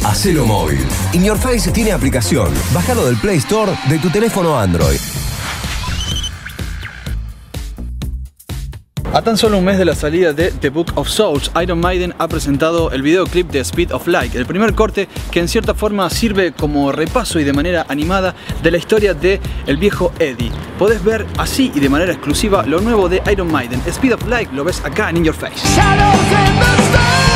Hacelo móvil. In Your Face tiene aplicación. Bájalo del Play Store de tu teléfono Android. A tan solo un mes de la salida de The Book of Souls, Iron Maiden ha presentado el videoclip de Speed of Light, el primer corte que en cierta forma sirve como repaso y de manera animada de la historia de el viejo Eddie. Podés ver así y de manera exclusiva lo nuevo de Iron Maiden. Speed of Light lo ves acá en In Your Face.